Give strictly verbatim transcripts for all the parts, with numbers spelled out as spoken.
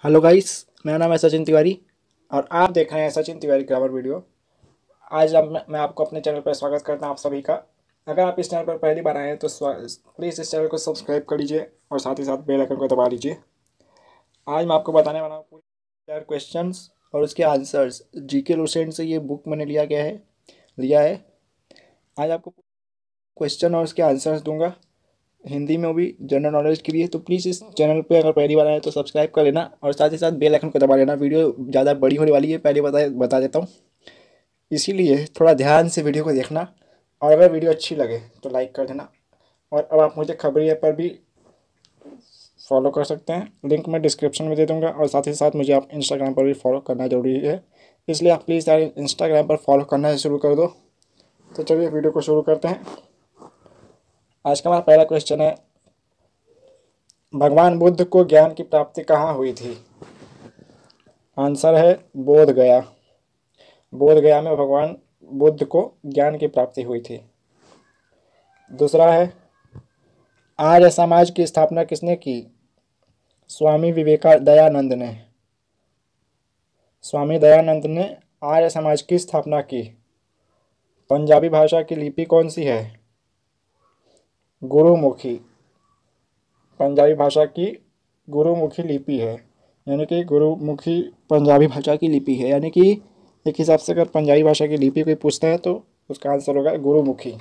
Hello guys, मेरा नाम है सचिन तिवारी और आप देख रहे हैं सचिन तिवारी ग्रामर वीडियो। आज अब मैं मैं आपको अपने चैनल पर स्वागत करता हूं आप सभी का। अगर आप इस चैनल पर पहली बार आए हैं तो प्लीज़ इस चैनल को सब्सक्राइब कर लीजिए और साथ ही साथ बेल आइकन को दबा लीजिए। आज मैं आपको बताने वाला हूँ पूरे चार क्वेश्चंस और उसके आंसर्स। जीके लुसेंट से ये बुक मैंने लिया गया है लिया है आज आपको क्वेश्चन और उसके आंसर्स दूंगा, हिंदी में, वो भी जनरल नॉलेज के लिए। तो प्लीज़ इस चैनल पे अगर पहली बार आए तो सब्सक्राइब कर लेना और साथ ही साथ बेल आइकन को दबा लेना। वीडियो ज़्यादा बड़ी होने वाली है, पहले बता बता देता हूँ, इसीलिए थोड़ा ध्यान से वीडियो को देखना और अगर वीडियो अच्छी लगे तो लाइक कर देना। और अब आप मुझे खबरिया पर भी फॉलो कर सकते हैं, लिंक मैं डिस्क्रिप्शन में दे दूँगा। और साथ ही साथ मुझे आप इंस्टाग्राम पर भी फॉलो करना ज़रूरी है, इसलिए आप प्लीज़ यार इंस्टाग्राम पर फॉलो करना शुरू कर दो। तो चलिए वीडियो को शुरू करते हैं। आज का हमारा पहला क्वेश्चन है, भगवान बुद्ध को ज्ञान की प्राप्ति कहाँ हुई थी? आंसर है बोध गया। बोध गया में भगवान बुद्ध को ज्ञान की प्राप्ति हुई थी। दूसरा है, आर्य समाज की स्थापना किसने की? स्वामी विवेकानंद ने। स्वामी दयानंद ने आर्य समाज की स्थापना की। पंजाबी भाषा की लिपि कौन सी है? गुरुमुखी। पंजाबी भाषा की गुरुमुखी लिपि है, यानी कि गुरुमुखी पंजाबी भाषा की लिपि है, यानी कि एक हिसाब से अगर पंजाबी भाषा की लिपि कोई पूछता है तो उसका आंसर होगा गुरुमुखी।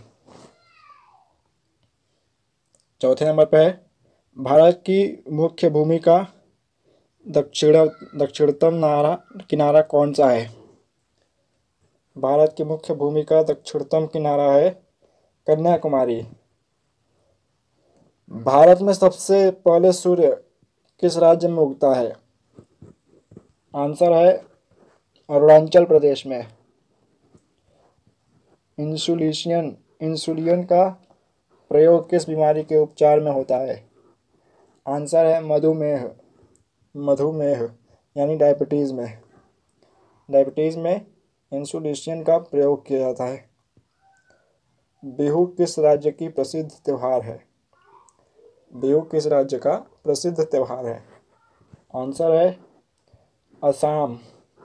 चौथे नंबर पर है, भारत की मुख्य भूमि का दक्षिण दक्षिणतम नारा किनारा कौन सा है? भारत की मुख्य भूमि का दक्षिणतम किनारा है कन्याकुमारी। भारत में सबसे पहले सूर्य किस राज्य में उगता है? आंसर है अरुणाचल प्रदेश में। इंसुलिशन इंसुलिन का प्रयोग किस बीमारी के उपचार में होता है? आंसर है मधुमेह। मधुमेह यानी डायबिटीज़ में डायबिटीज़ में इंसुलिन का प्रयोग किया जाता है। बिहू किस राज्य की प्रसिद्ध त्यौहार है? बिहू किस राज्य का प्रसिद्ध त्यौहार है? आंसर है असम।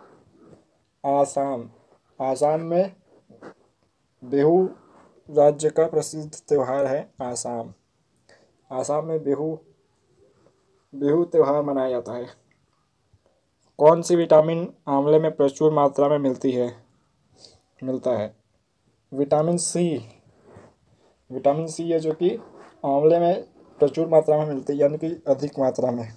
आसाम आसाम में बिहू राज्य का प्रसिद्ध त्यौहार है आसाम। आसाम में बिहू बिहू त्यौहार मनाया जाता है। कौन सी विटामिन आंवले में प्रचुर मात्रा में मिलती है मिलता है? Vitamin C. विटामिन सी है जो कि आंवले में प्रचुर मात्रा में मिलती है, यानी कि अधिक मात्रा में।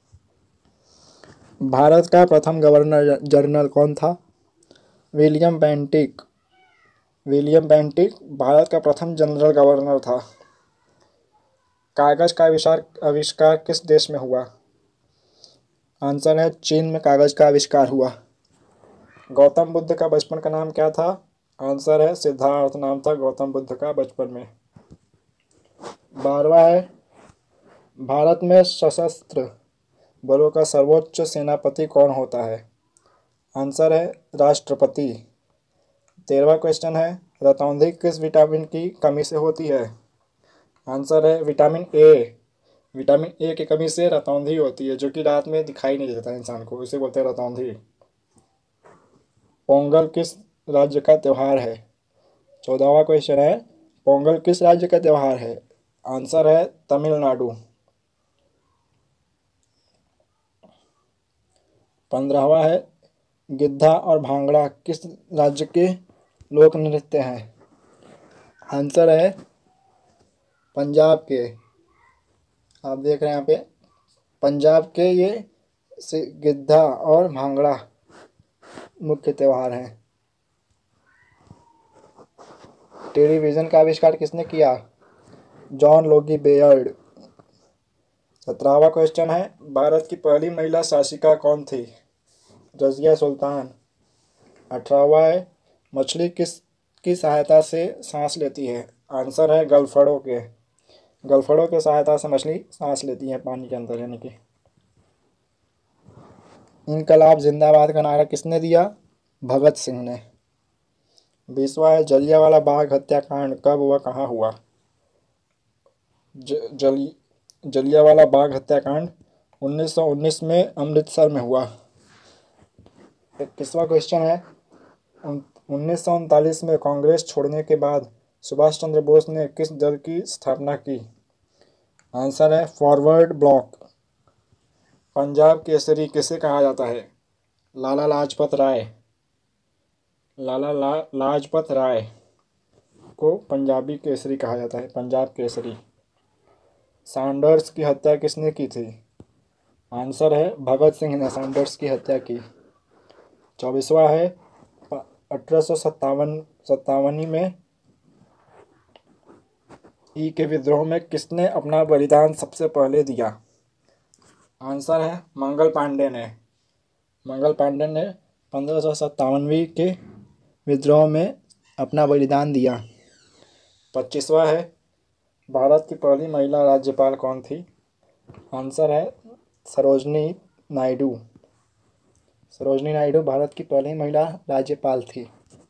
भारत का प्रथम गवर्नर जनरल कौन था? William Bentinck. William Bentinck Bharat का प्रथम जनरल गवर्नर था। कागज का आविष्कार आविष्कार किस देश में हुआ? आंसर है चीन में कागज का आविष्कार हुआ। गौतम बुद्ध का बचपन का नाम क्या था? आंसर है सिद्धार्थ नाम था गौतम बुद्ध का बचपन में। बारहवां है, भारत में सशस्त्र बलों का सर्वोच्च सेनापति कौन होता है? आंसर है राष्ट्रपति। तेरहवां क्वेश्चन है, रतौंधी किस विटामिन की कमी से होती है? आंसर है विटामिन ए। विटामिन ए की कमी से रतौंधी होती है, जो कि रात में दिखाई नहीं देता इंसान को, इसे बोलते हैं रतौंधी। पोंगल किस राज्य का त्यौहार है? चौदहवां क्वेश्चन है, पोंगल किस राज्य का त्यौहार है? आंसर है तमिलनाडु। पंद्रहवां है, गिद्धा और भांगड़ा किस राज्य के लोक नृत्य हैं? आंसर है पंजाब के। आप देख रहे हैं यहाँ पे पंजाब के ये गिद्धा और भांगड़ा मुख्य त्यौहार हैं। टेलीविज़न का आविष्कार किसने किया? John Logie Baird. सत्रहवां क्वेश्चन है, भारत की पहली महिला शासिका कौन थी? रज़िया सुल्तान। अठारहवां है, मछली किस की सहायता से सांस लेती है? आंसर है गलफड़ों के। गलफड़ों के सहायता से मछली सांस लेती है पानी के अंदर, यानी कि। इनकलाब जिंदाबाद का नारा किसने दिया? भगत सिंह ने। बीसवा है, जलियांवाला बाग हत्याकांड कब व कहाँ हुआ? ज, जल जलियांवाला बाग हत्याकांड उन्नीस सौ उन्नीस में अमृतसर में हुआ। इक्कीसवां क्वेश्चन है, उन्नीस सौ उनतालीस में कांग्रेस छोड़ने के बाद सुभाष चंद्र बोस ने किस दल की स्थापना की? आंसर है फॉरवर्ड ब्लॉक। पंजाब केसरी किसे कहा जाता है? लाला लाजपत राय। लाला ला, लाजपत राय को पंजाबी केसरी कहा जाता है, पंजाब केसरी। सैंडर्स की हत्या किसने की थी? आंसर है भगत सिंह ने सैंडर्स की हत्या की। चौबीसवा है, अठारह सौ सत्तावन सत्तावनी में ई के विद्रोह में किसने अपना बलिदान सबसे पहले दिया? आंसर है मंगल पांडे ने। मंगल पांडे ने पंद्रह सौ सत्तावनवी के विद्रोह में अपना बलिदान दिया। पच्चीसवा है, भारत की पहली महिला राज्यपाल कौन थी? आंसर है सरोजनी नायडू। सरोजनी नायडू भारत की पहली महिला राज्यपाल थी।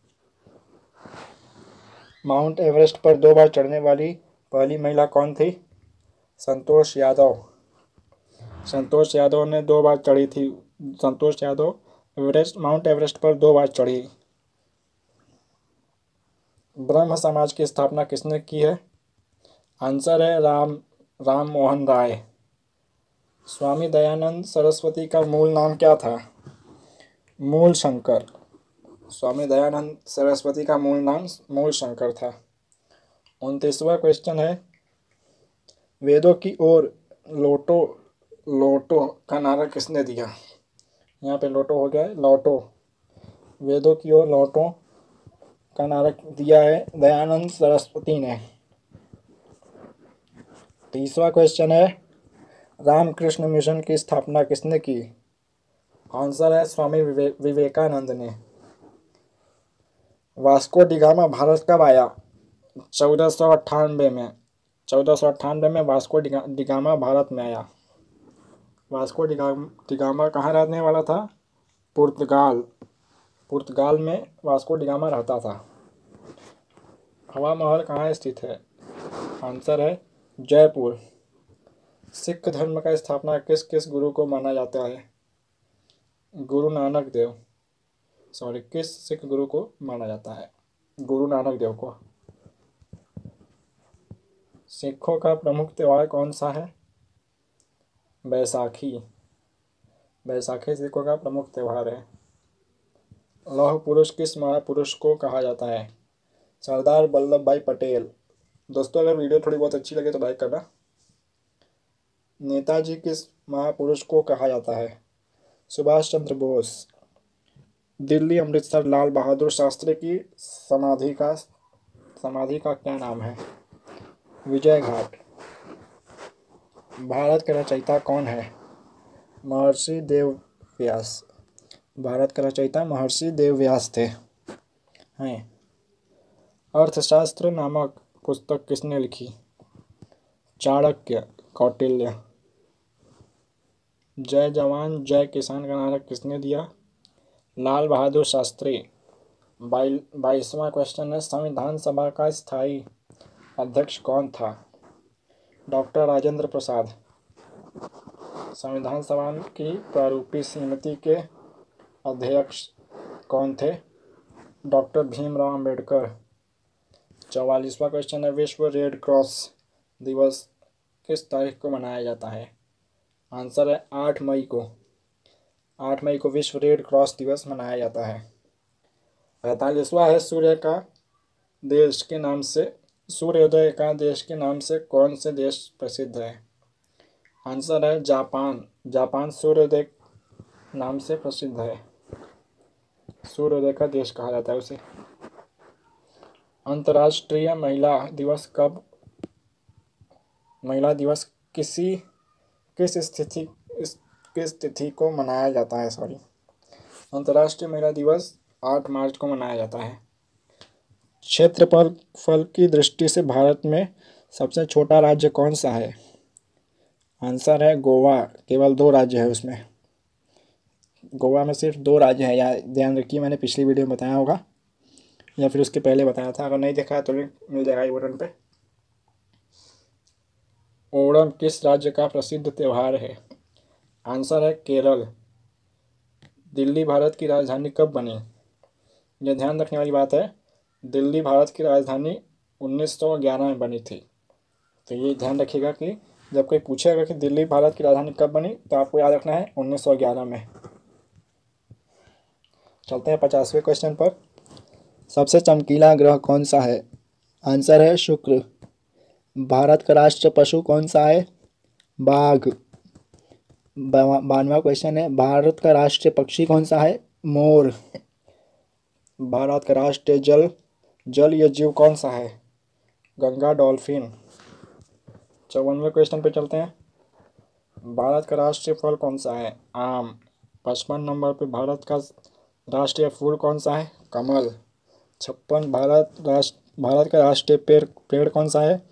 माउंट एवरेस्ट पर दो बार चढ़ने वाली पहली महिला कौन थी? संतोष यादव। संतोष यादव ने दो बार चढ़ी थी। Santosh Yadav Everest Mount Everest पर दो बार चढ़ी। ब्रह्म समाज की स्थापना किसने की है? आंसर है राम राम मोहन राय। स्वामी दयानंद सरस्वती का मूल नाम क्या था? मूल शंकर। स्वामी दयानंद सरस्वती का मूल नाम मूल शंकर था। उनतीसवां क्वेश्चन है, वेदों की ओर लौटो लौटो का नारा किसने दिया? यहाँ पे लोटो हो गया है लौटो। वेदों की ओर लौटो का नारा दिया है दयानंद सरस्वती ने। तीसरा क्वेश्चन है, रामकृष्ण मिशन की स्थापना किसने की? आंसर है स्वामी विवे, विवेकानंद ने। वास्को डिगामा भारत कब आया? चौदह सौ अट्ठानबे में। चौदह सौ अट्ठानबे में वास्को डिगा, डिगामा भारत में आया। वास्को डिगा, डिगामा कहाँ रहने वाला था? पुर्तगाल। पुर्तगाल में वास्को डिगामा रहता था। हवा महल कहाँ स्थित है? आंसर है जयपुर। सिख धर्म का स्थापना किस किस गुरु को माना जाता है? गुरु नानक देव। सॉरी किस सिख गुरु को माना जाता है? गुरु नानक देव को। सिखों का प्रमुख त्यौहार कौन सा है? बैसाखी। बैसाखी सिखों का प्रमुख त्यौहार है। लौह पुरुष किस महापुरुष को कहा जाता है? सरदार वल्लभ भाई पटेल। दोस्तों अगर वीडियो थोड़ी बहुत अच्छी लगे तो लाइक करना। नेताजी किस महापुरुष को कहा जाता है? सुभाष चंद्र बोस। दिल्ली अमृतसर लाल बहादुर शास्त्री की समाधि का समाधि का क्या नाम है? विजय घाट। भारत के रचयिता कौन है? महर्षि देव व्यास। भारत का रचयिता महर्षि देव व्यास थे हैं। अर्थशास्त्र नामक पुस्तक किसने लिखी? चाणक्य, कौटिल्य। जय जवान जय किसान का नारा किसने दिया? लाल बहादुर शास्त्री। बाईसवां क्वेश्चन है, संविधान सभा का स्थायी अध्यक्ष कौन था? डॉक्टर राजेंद्र प्रसाद। संविधान सभा की प्रारूपी समिति के अध्यक्ष कौन थे? डॉक्टर भीमराव अंबेडकर। चौवालीसवां क्वेश्चन है, विश्व रेड क्रॉस दिवस किस तारीख को मनाया जाता है? आंसर है आठ मई को। आठ मई को विश्व रेड क्रॉस दिवस मनाया जाता है। पैंतालीसवां है, सूर्य का देश के नाम से सूर्योदय का देश के नाम से कौन से देश प्रसिद्ध है? आंसर है जापान। जापान सूर्योदय नाम से प्रसिद्ध है। सूर्योदय का देश कहा जाता है उसे। अंतर्राष्ट्रीय महिला दिवस कब महिला दिवस किसी किस स्थिति इस किस तिथि को मनाया जाता है? सॉरी अंतर्राष्ट्रीय महिला दिवस आठ मार्च को मनाया जाता है। क्षेत्रफल फल की दृष्टि से भारत में सबसे छोटा राज्य कौन सा है? आंसर है गोवा। केवल दो राज्य है उसमें। गोवा में सिर्फ दो राज्य हैं, या ध्यान रखिए, मैंने पिछली वीडियो में बताया होगा या फिर उसके पहले बताया था। अगर नहीं देखा है तो लिंक मिल जाएगा आई बटन पे। ओणम किस राज्य का प्रसिद्ध त्यौहार है? आंसर है केरल। दिल्ली भारत की राजधानी कब बनी? यह ध्यान रखने वाली बात है, दिल्ली भारत की राजधानी उन्नीस सौ ग्यारह में बनी थी। तो ये ध्यान रखिएगा कि जब कोई पूछेगा कि दिल्ली भारत की राजधानी कब बनी, तो आपको याद रखना है उन्नीस सौ ग्यारह में। चलते हैं पचासवें क्वेश्चन पर। सबसे चमकीला ग्रह कौन सा है? आंसर है शुक्र। भारत का राष्ट्रीय पशु कौन सा है? बाघ। बानवा क्वेश्चन है, भारत का राष्ट्रीय पक्षी कौन सा है? मोर। भारत का राष्ट्रीय जल जलीय जीव कौन सा है? गंगा डॉल्फिन। चौवनवें क्वेश्चन पे चलते हैं। भारत का राष्ट्रीय फल कौन सा है? आम। पचपन नंबर पे भारत का राष्ट्रीय फूल कौन सा है? कमल। छप्पन भारत राष्ट्र भारत का राष्ट्रीय पेड़ पेड़ कौन सा है?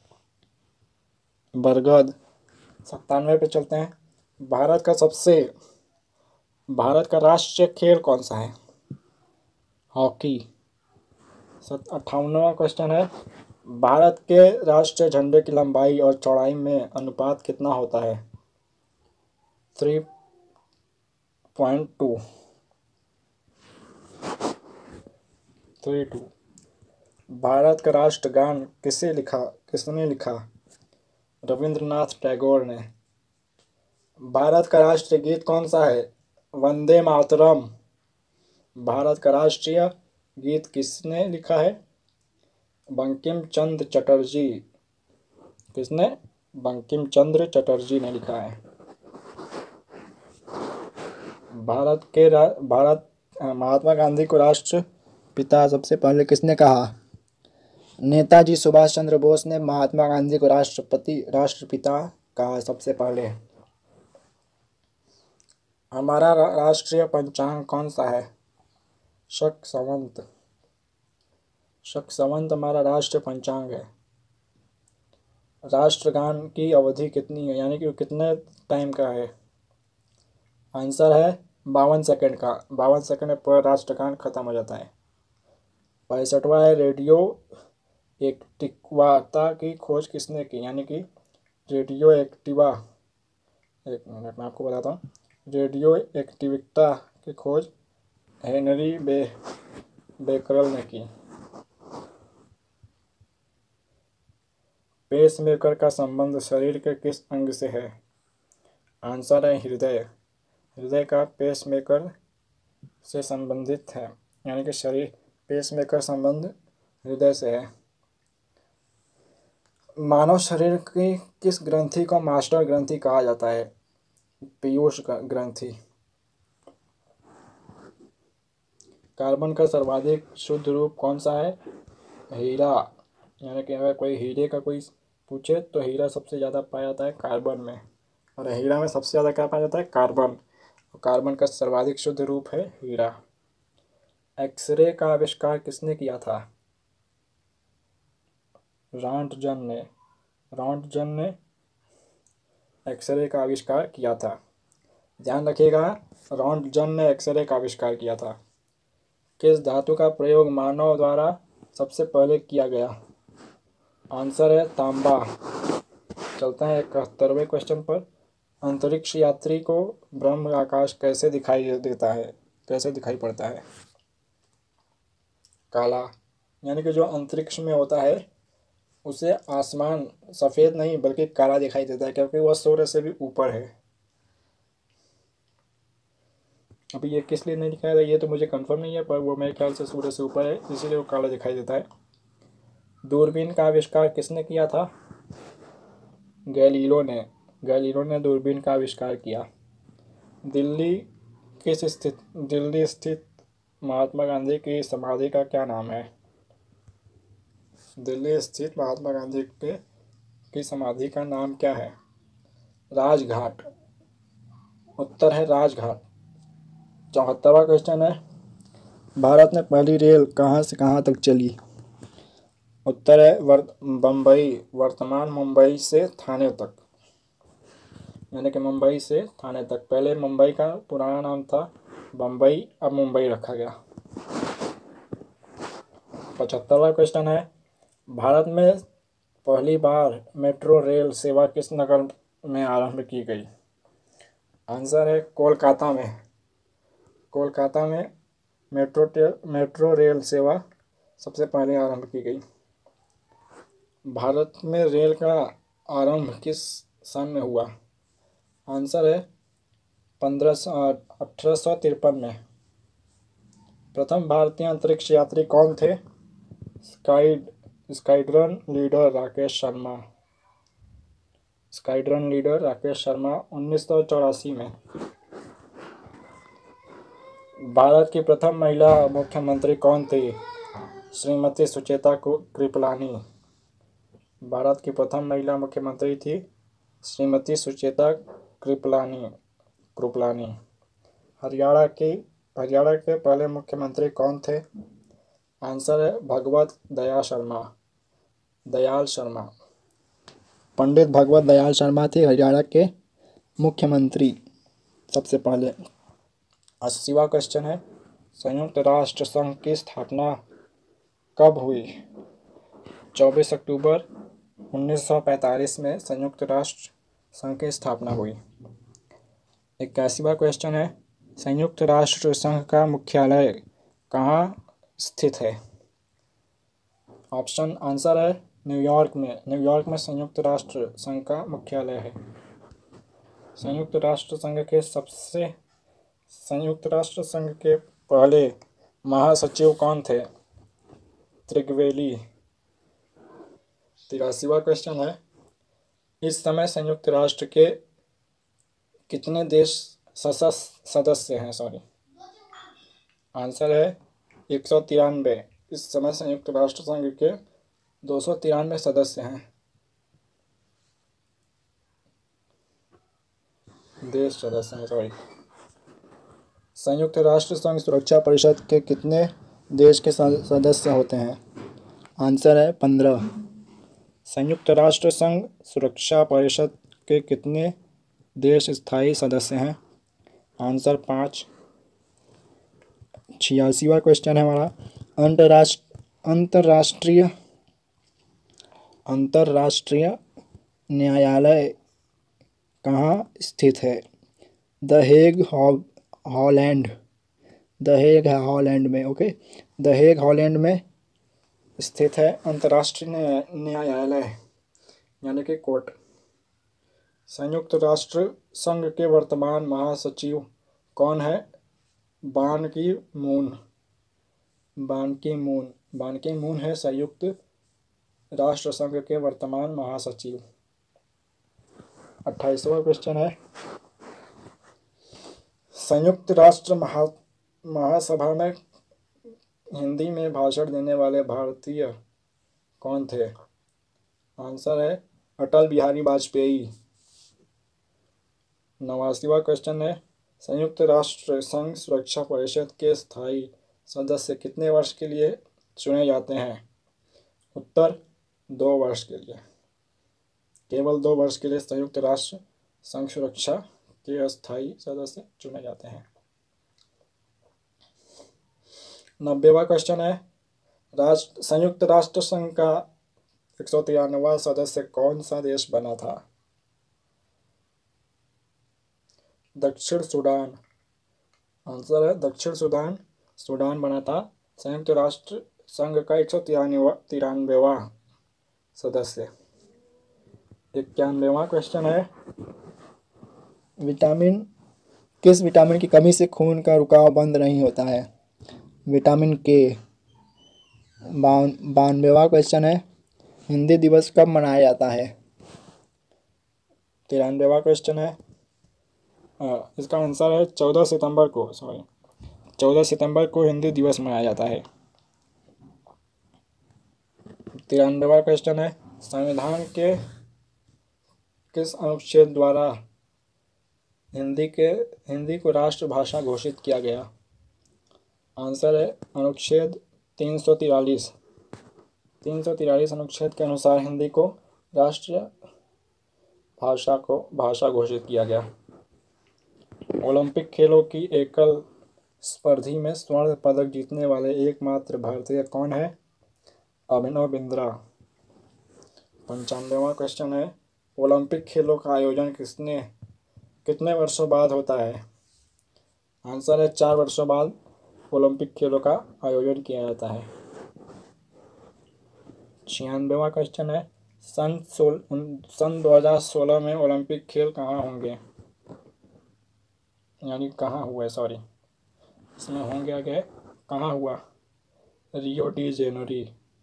बरगद। सत्तानवे पे चलते हैं। भारत का सबसे भारत का राष्ट्रीय खेल कौन सा है? हॉकी। सत अट्ठावनवा क्वेश्चन है, भारत के राष्ट्रीय झंडे की लंबाई और चौड़ाई में अनुपात कितना होता है? Three point two three two Bharat का राष्ट्रगान किसे लिखा किसने लिखा? रविंद्रनाथ टैगोर ने। भारत का राष्ट्रीय गीत कौन सा है? वंदे मातरम। भारत का राष्ट्रीय गीत किसने लिखा है? बंकिम चंद्र चटर्जी। किसने? बंकिम चंद्र चटर्जी ने लिखा है। भारत के रा, भारत महात्मा गांधी को राष्ट्र पिता सबसे पहले किसने कहा? नेताजी सुभाष चंद्र बोस ने महात्मा गांधी को राष्ट्रपति राष्ट्रपिता कहा सबसे पहले। हमारा रा, राष्ट्रीय पंचांग कौन सा है? शक संवत। शक संवत हमारा राष्ट्रीय पंचांग है। राष्ट्रगान की अवधि कितनी है, यानी कि कितने टाइम का है? आंसर है बावन सेकंड का। बावन सेकंड में पूरा राष्ट्रगान खत्म हो जाता है। पैंसठवां है, रेडियो एक्टिवाता की खोज किसने की? यानी कि रेडियो एक्टिवा एक मिनट में आपको बताता हूँ। रेडियो एक्टिविटा की खोज हेनरी बे बेकरल ने की। पेसमेकर का संबंध शरीर के किस अंग से है? आंसर है हृदय। हृदय का पेसमेकर से संबंधित है, यानी कि शरीर पेसमेकर संबंध हृदय से है। मानव शरीर की किस ग्रंथि को मास्टर ग्रंथि कहा जाता है? पीयूष ग्रंथि। कार्बन का सर्वाधिक शुद्ध रूप कौन सा है? हीरा। यानी कि अगर कोई हीरे का कोई पूछे तो हीरा सबसे ज़्यादा पाया जाता है कार्बन में, और हीरा में सबसे ज़्यादा क्या पाया जाता है? कार्बन। और कार्बन का सर्वाधिक शुद्ध रूप है हीरा। एक्सरे का आविष्कार किसने किया था? रॉन्टजन ने रॉन्टजन ने एक्सरे का आविष्कार किया था। ध्यान रखिएगा, रॉन्टजन ने एक्सरे का आविष्कार किया था। किस धातु का प्रयोग मानव द्वारा सबसे पहले किया गया? आंसर है तांबा। चलते हैं इकहत्तरवें क्वेश्चन पर। अंतरिक्ष यात्री को ब्रह्म आकाश कैसे दिखाई देता है कैसे दिखाई पड़ता है? काला। यानी कि जो अंतरिक्ष में होता है उसे आसमान सफ़ेद नहीं बल्कि काला दिखाई देता है, क्योंकि वह सूर्य से भी ऊपर है। अभी ये किस लिए नहीं दिखाया था ये तो मुझे कंफर्म नहीं है, पर वो मेरे ख्याल से सूर्य से ऊपर है, इसीलिए वो काला दिखाई देता है। दूरबीन का आविष्कार किसने किया था? गैलीलो ने गैलीलो ने दूरबीन का आविष्कार किया। दिल्ली किस स्थित दिल्ली स्थित महात्मा गांधी की समाधि का क्या नाम है? दिल्ली स्थित महात्मा गांधी के की समाधि का नाम क्या है? राजघाट। उत्तर है राजघाट। चौहत्तरवां क्वेश्चन है, भारत में पहली रेल कहाँ से कहाँ तक चली? उत्तर है वर्त बम्बई वर्तमान मुंबई से थाने तक, यानी कि मुंबई से थाने तक। पहले मुंबई का पुराना नाम था बम्बई, अब मुंबई रखा गया। पचहत्तरवां क्वेश्चन है, भारत में पहली बार मेट्रो रेल सेवा किस नगर में आरंभ की गई? आंसर है कोलकाता में। कोलकाता में मेट्रो टे मेट्रो रेल सेवा सबसे पहले आरंभ की गई। भारत में रेल का आरंभ किस सन में हुआ? आंसर है पंद्रह सौ अठारह सौ तिरपन में। प्रथम भारतीय अंतरिक्ष यात्री कौन थे? स्काई squadron leader Rakesh Sharma. Squadron leader Rakesh Sharma उन्नीस सौ चौरासी में। भारत की प्रथम महिला मुख्यमंत्री कौन थी? श्रीमती सुचेता कृपलानी। भारत की प्रथम महिला मुख्यमंत्री थी श्रीमती सुचेता कृपलानी कृपलानी हरियाणा की हरियाणा के पहले मुख्यमंत्री कौन थे? आंसर है भगवत दयाल शर्मा दयाल शर्मा पंडित भगवत दयाल शर्मा थे हरियाणा के मुख्यमंत्री सबसे पहले। अस्सीवां क्वेश्चन है, संयुक्त राष्ट्र संघ की स्थापना कब हुई? चौबीस अक्टूबर उन्नीस सौ पैंतालीस में संयुक्त राष्ट्र संघ की स्थापना हुई। इक्यासीवां क्वेश्चन है, संयुक्त राष्ट्र संघ का मुख्यालय कहाँ स्थित है? ऑप्शन आंसर है न्यूयॉर्क में। न्यूयॉर्क में संयुक्त राष्ट्र संघ का मुख्यालय है। संयुक्त राष्ट्र संघ के सबसे संयुक्त राष्ट्र संघ के पहले महासचिव कौन थे? त्रिगवेली। तिरासीवां क्वेश्चन है, इस समय संयुक्त राष्ट्र के कितने देश सदस्य हैं? सॉरी आंसर है एक सौ तिरानवे। इस समय संयुक्त राष्ट्र संघ के दो सौ तिरानवे सदस्य हैं, देश सदस्य हैं सॉरी। संयुक्त राष्ट्र संघ सुरक्षा परिषद के कितने देश के सदस्य होते हैं? आंसर है पंद्रह। संयुक्त राष्ट्र संघ सुरक्षा परिषद के कितने देश स्थायी सदस्य हैं? आंसर पाँच। छियासीवां क्वेश्चन है हमारा, अंतर्राष्ट्र अंतर्राष्ट्रीय अंतर्राष्ट्रीय न्यायालय कहाँ स्थित है? The Hague Holland the Hague है हॉलैंड में। ओके, द हेग हॉलैंड में स्थित है अंतर्राष्ट्रीय न्यायालय यानी कि कोर्ट। संयुक्त राष्ट्र संघ के वर्तमान महासचिव कौन है? बान की मून बान की मून बान की मून है संयुक्त राष्ट्र संघ के वर्तमान महासचिव। अट्ठाईसवां क्वेश्चन है, संयुक्त राष्ट्र महा महासभा में हिंदी में भाषण देने वाले भारतीय कौन थे? आंसर है अटल बिहारी वाजपेयी। नवासीवां क्वेश्चन है, संयुक्त राष्ट्र संघ सुरक्षा परिषद के स्थायी सदस्य कितने वर्ष के लिए चुने जाते हैं? उत्तर दो वर्ष के लिए। केवल दो वर्ष के लिए संयुक्त राष्ट्र संघ सुरक्षा के अस्थायी सदस्य चुने जाते हैं। नब्बेवा क्वेश्चन है, राष्ट्र संयुक्त राष्ट्र संघ का एक सौ तिरानवा सदस्य कौन सा देश बना था? दक्षिण सूडान। आंसर है दक्षिण सूडान सूडान बना था संयुक्त राष्ट्र संघ का एक सौ तिरानवा तिरानवेवा सदस्य। इक्यानवेवा क्वेश्चन है, विटामिन किस विटामिन की कमी से खून का रुकाव बंद नहीं होता है? विटामिन के। बावन बानवेवा क्वेश्चन है, हिंदी दिवस कब मनाया जाता है? तिरानवेवा क्वेश्चन है, आ, इसका आंसर है चौदह सितंबर को सॉरी चौदह सितंबर को हिंदी दिवस मनाया जाता है। तिरानवेवा क्वेश्चन है, संविधान के किस अनुच्छेद द्वारा हिंदी के हिंदी को राष्ट्रभाषा घोषित किया गया? आंसर है अनुच्छेद तीन सौ तिरालीस तीन सौ तिरालीस अनुच्छेद के अनुसार हिंदी को राष्ट्रीय भाषा को भाषा घोषित किया गया। ओलंपिक खेलों की एकल स्पर्धी में स्वर्ण पदक जीतने वाले एकमात्र भारतीय कौन है? अभिनव बिंद्रा। पंचानवेवा क्वेश्चन है, ओलंपिक खेलों का आयोजन किसने कितने वर्षों बाद होता है? आंसर है चार वर्षों बाद ओलंपिक खेलों का आयोजन किया जाता है। छियानवेवा क्वेश्चन है, सन सोल सन दो हज़ार सोलह में ओलंपिक खेल कहाँ होंगे, यानी कहाँ हुआ है, सॉरी इसमें होंगे आगे कहाँ हुआ? रियो डी जेनोरी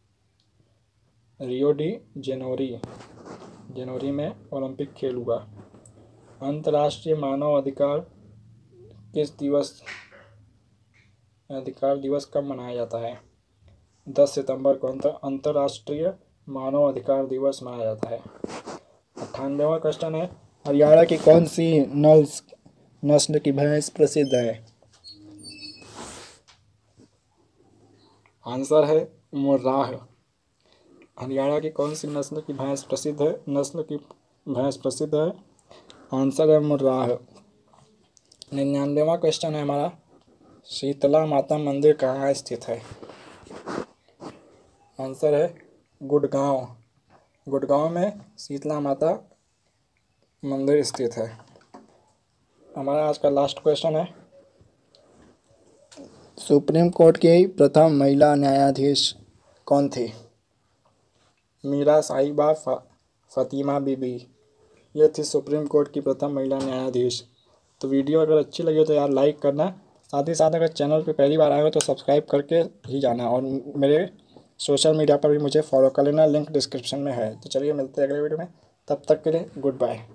रियो डी जेनोरी जनवरी में ओलंपिक खेल हुआ। अंतर्राष्ट्रीय मानव अधिकार किस दिवस अधिकार दिवस कब मनाया जाता है? दस सितंबर को अंतर्राष्ट्रीय मानव अधिकार दिवस मनाया जाता है। अट्ठानवेवा क्वेश्चन है, हरियाणा की कौन सी नस्ल नस्ल की भैंस प्रसिद्ध है? आंसर है मुर्राह। हरियाणा की कौन सी नस्ल की भैंस प्रसिद्ध है नस्ल की भैंस प्रसिद्ध है आंसर है मुर्राह। निन्यानवेवा क्वेश्चन है हमारा, शीतला माता मंदिर कहाँ स्थित है? आंसर है गुड़गांव। गुड़गांव में शीतला माता मंदिर स्थित है। हमारा आज का लास्ट क्वेश्चन है, सुप्रीम कोर्ट की प्रथम महिला न्यायाधीश कौन थी? मीरा साहिबा फ़ातिमा बीबी, ये थी सुप्रीम कोर्ट की प्रथम महिला न्यायाधीश। तो वीडियो अगर अच्छी लगी हो तो यार लाइक करना, साथ ही साथ अगर चैनल पे पहली बार आए हो तो सब्सक्राइब करके ही जाना, और मेरे सोशल मीडिया पर भी मुझे फॉलो कर लेना, लिंक डिस्क्रिप्शन में है। तो चलिए मिलते हैं अगले वीडियो में, तब तक के लिए गुड बाय।